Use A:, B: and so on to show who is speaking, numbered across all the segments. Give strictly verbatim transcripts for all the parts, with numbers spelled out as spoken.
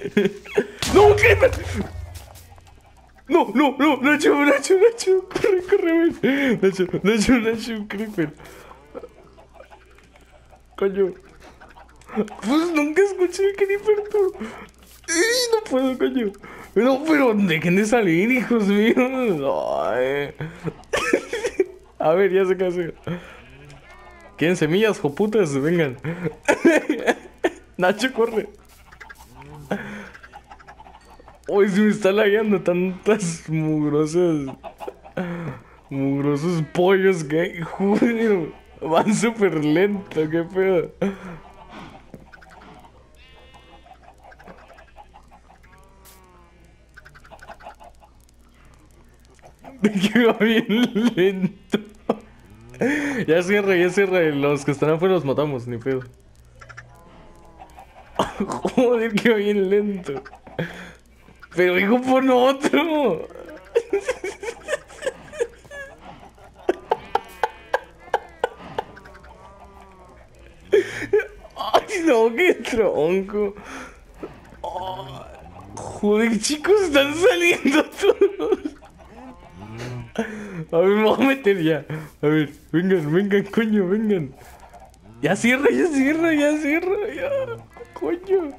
A: ¡No, un creeper! No, no, no, Nacho, Nacho, Nacho. Corre, corre, ven. Nacho, Nacho, Nacho, un creeper. Coño. Pues nunca escuché el creeper, tú. Ay, no puedo, coño. No, pero dejen de salir, hijos míos. Ay. A ver, ya se casó. ¿Quieren semillas, joputas? Vengan. Nacho, corre. Uy, se me está lagueando tantas mugrosas. Mugrosos pollos que hay. Joder, van súper lento, qué pedo. Que va bien lento. Ya cierra, ya cierra. Los que están afuera los matamos, ni pedo. Joder, que va bien lento. Pero hijo, pon otro. Ay, no, qué tronco. Oh, joder, chicos, están saliendo todos. A ver, me voy a meter ya. A ver, vengan, vengan, coño, vengan. Ya cierra, ya cierra, ya cierra, ya. Coño.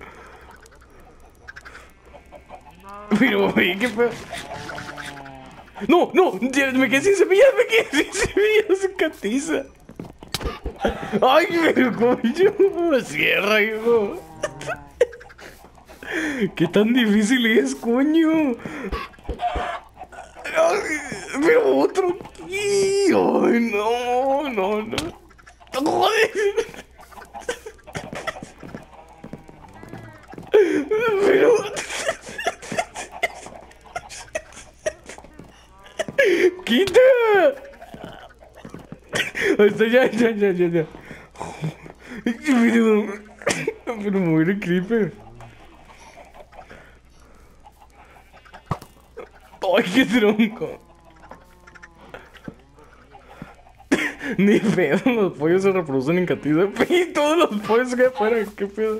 A: Pero, güey, qué pedo. No, no, ya, me quedé sin semillas, me quedé sin semillas, se catiza. Ay, pero coño, cierra, hijo. ¿Qué tan difícil es, coño? Ay, pero otro aquí. Ay, no, no, no. Joder. Pero... ¡Quita! Hasta ya, ya, ya, ya, ya. Pero... Pero mover el creeper. ¡Ay, qué tronco! Ni pedo, los pollos se reproducen en cantidad. Y todos los pollos que afuera, qué pedo.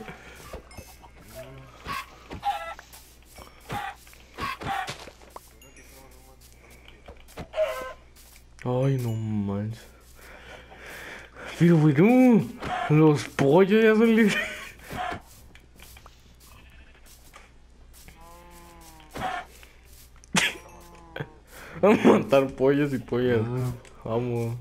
A: Ay, no manches. Pero bueno, los pollos ya son libres. Vamos a matar pollos y pollas. Vamos.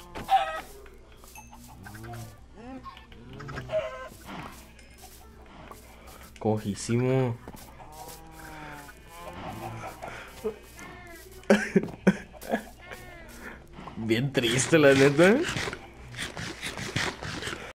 A: Cojísimo. Bien triste, la neta.